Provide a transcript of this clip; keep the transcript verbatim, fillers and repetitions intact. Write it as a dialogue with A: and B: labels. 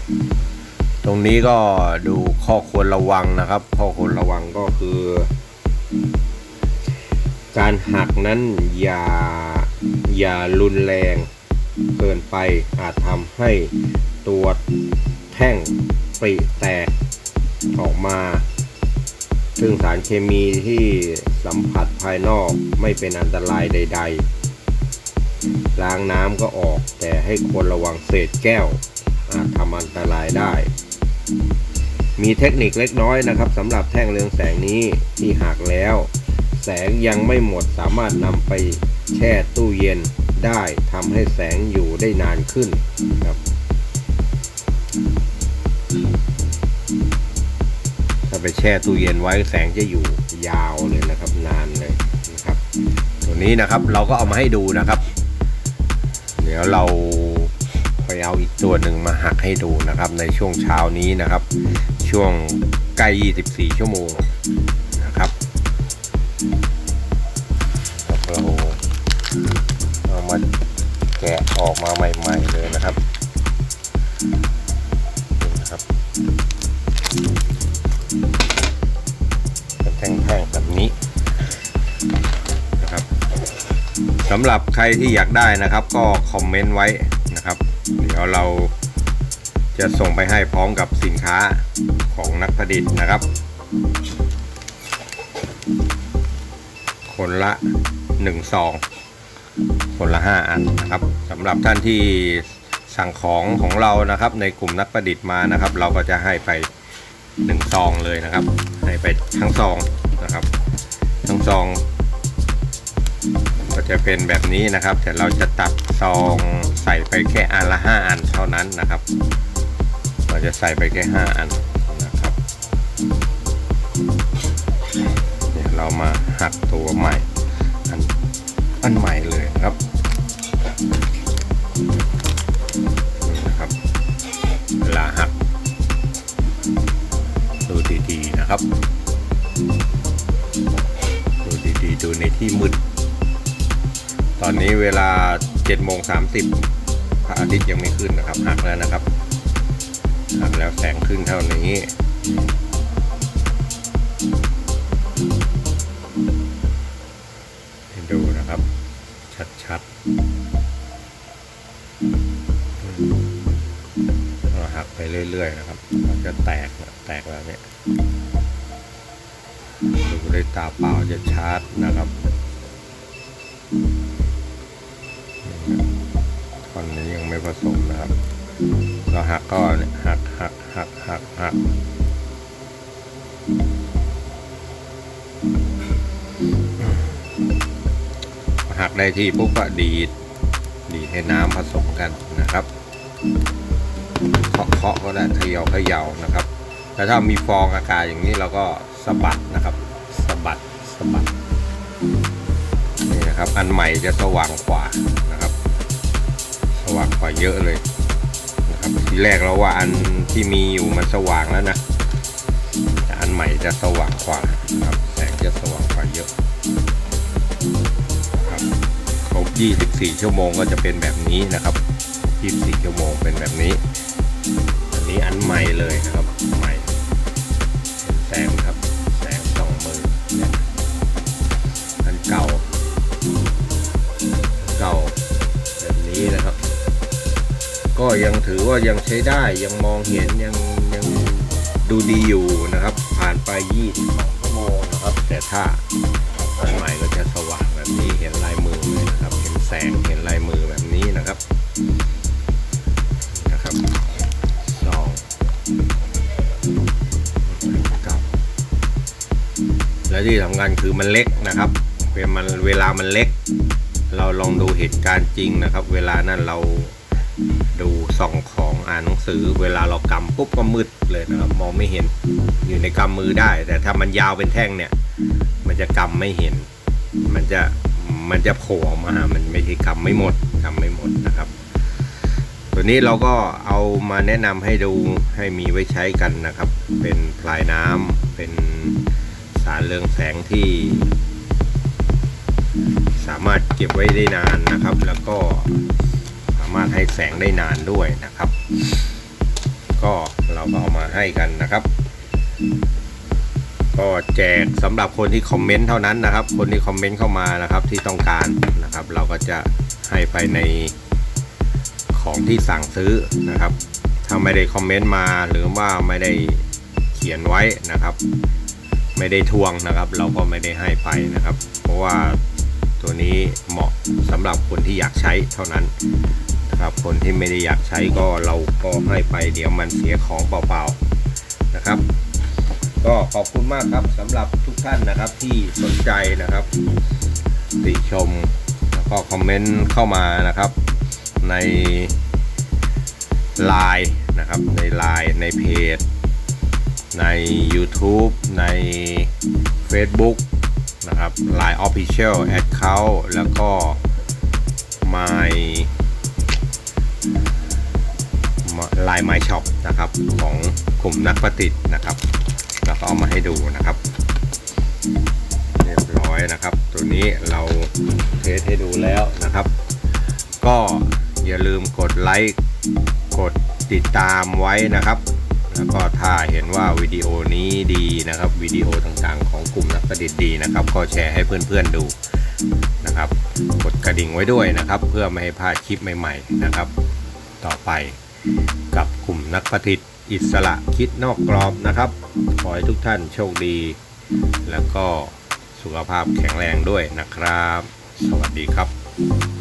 A: ตรงนี้ก็ดูข้อควรระวังนะครับข้อควรระวังก็คือ การหักนั้นอย่าอย่ารุนแรงเกินไปอาจทำให้ตัวแท่งปริแตกออกมาซึ่งสารเคมีที่สัมผัสภายนอกไม่เป็นอันตรายใดๆล้างน้ำก็ออกแต่ให้ควรระวังเศษแก้วอาจทำอันตรายได้มีเทคนิคเล็กน้อยนะครับสำหรับแท่งเรืองแสงนี้ที่หักแล้วแสงยังไม่หมดสามารถนำไปแช่ตู้เย็นได้ทำให้แสงอยู่ได้นานขึ้นครับถ้าไปแช่ตู้เย็นไว้แสงจะอยู่ยาวเลยนะครับนานเลยนะครับตัวนี้นะครับเราก็เอามาให้ดูนะครับเดี๋ยวเราไปเอาอีกตัวหนึ่งมาหักให้ดูนะครับในช่วงเช้านี้นะครับช่วงใกล้ยี่สิบสี่ชั่วโมงนะครับเราเอามาแกะออกมาใหม่ๆเลยนะครับนะครับเป็นแท่งๆแบบนี้นะครับสำหรับใครที่อยากได้นะครับก็คอมเมนต์ไว้นะครับเดี๋ยวเราจะส่งไปให้พร้อมกับสินค้าของนักประดิษฐ์นะครับคนละหนึ่งซองคนละห้าอันนะครับสำหรับท่านที่สั่งของของเรานะครับในกลุ่มนักประดิษฐ์มานะครับเราก็จะให้ไปหนึ่งซองเลยนะครับให้ไปทั้งซองนะครับทั้งซองก็จะเป็นแบบนี้นะครับแต่เราจะตัดซองใส่ไปแค่อันละห้าอันเท่านั้นนะครับเราจะใส่ไปแค่ห้าอันนะครับเดี๋ยวเรามาหักตัวใหม่อันอันใหม่เลยครับนี่นะครับเวลาหักดูดีๆนะครับดูดีๆดูในที่มืดตอนนี้เวลาเจ็ดโมงสามสิบพระอาทิตย์ยังไม่ขึ้นนะครับหักแล้วนะครับหักแล้วแสงขึ้นเท่านี้ให้ดูนะครับชัดๆเราหักไปเรื่อยๆนะครับมันจะแตกแตกแล้วเนี่ยดูด้วยตาเปล่าจะชัดนะครับตอนนี้ยังไม่ผสมนะครับเราหักก็หักหักหักหักหักหักได้ที่ปุ๊บก็ดีดดีดให้น้ำผสมกันนะครับเคาะเคาะก็ได้เขย่าเขย่านะครับแต่ถ้ามีฟองอากาศอย่างนี้เราก็สะบัดนะครับสะบัดสะบัดนี่นะครับอันใหม่จะสว่างกว่านะครับสว่างกว่าเยอะเลยนะครับทีแรกเราว่าอันที่มีอยู่มันสว่างแล้วนะแต่อันใหม่จะสว่างกว่านะครับแสงจะสว่างกว่าเยอะครับครบยี่สิบสี่ชั่วโมงก็จะเป็นแบบนี้นะครับยี่สิบสี่ชั่วโมงเป็นแบบนี้อันนี้อันใหม่เลยนะครับใหม่แสงครับแสงสองมือเนี่ยอันเก่าเก่าแบบนี้นะครับก็ยังถือว่ายังใช้ได้ยังมองเห็นยังยังดูดีอยู่นะครับผ่านไปยี่สิบสองชั่วโมงนะครับแต่ถ้าอันใหม่ก็จะสว่างแบบนี้เห็นลายมือเลยนะครับเห็นแสงเห็นลายมือแบบนี้นะครับนะครับสองเก่าและที่สำคัญคือมันเล็กนะครับเวลามันเวลามันเล็กเราลองดูเหตุการณ์จริงนะครับเวลานั้นเราดูส่องของอ่านหนังสือเวลาเรากำปุ๊บก็มืดเลยนะครับมองไม่เห็นอยู่ในกำมือได้แต่ถ้ามันยาวเป็นแท่งเนี่ยมันจะกำไม่เห็นมันจะมันจะโผล่ออกมามันไม่ใช่กำไม่หมดกำไม่หมดนะครับตัวนี้เราก็เอามาแนะนำให้ดูให้มีไว้ใช้กันนะครับเป็นพลายน้ำเป็นสารเรืองแสงที่สามารถเก็บไว้ได้นานนะครับแล้วก็สามารถให้แสงได้นานด้วยนะครับก็เราก็เอามาให้กันนะครับก็แจกสำหรับคนที่คอมเมนต์เท่านั้นนะครับคนที่คอมเมนต์เข้ามานะครับที่ต้องการนะครับเราก็จะให้ไปในของที่สั่งซื้อนะครับถ้าไม่ได้คอมเมนต์มาหรือว่าไม่ได้เขียนไว้นะครับไม่ได้ทวงนะครับเราก็ไม่ได้ให้ไปนะครับเพราะว่าตัวนี้เหมาะสำหรับคนที่อยากใช้เท่านั้นนะครับคนที่ไม่ได้อยากใช้ก็เราก็ให้ไปเดี๋ยวมันเสียของเปล่าๆนะครับก็ขอบคุณมากครับสำหรับทุกท่านนะครับที่สนใจนะครับติชมแล้วก็คอมเมนต์เข้ามานะครับใน ไลน์ นะครับใน ไลน์ ในเพจใน YouTube ใน Facebook นะครับ ไลน์ Official Account แล้วก็ My ไลน์ My Shop นะครับของกลุ่มนักประดิษฐ์นะครับแล้วก็เอามาให้ดูนะครับเรียบร้อยนะครับตัวนี้เราเทสให้ดูแล้วนะครับก็อย่าลืมกดไลค์กดติดตามไว้นะครับแล้วก็ถ้าเห็นว่าวิดีโอนี้ดีนะครับวิดีโอต่างๆของกลุ่มนักประดิษฐ์ดีนะครับก็แชร์ให้เพื่อนๆดูนะครับกดกระดิ่งไว้ด้วยนะครับเพื่อไม่ให้พลาดคลิปใหม่ๆนะครับต่อไปกับกลุ่มนักประดิษฐ์อิสระคิดนอกกรอบนะครับขอให้ทุกท่านโชคดีแล้วก็สุขภาพแข็งแรงด้วยนะครับสวัสดีครับ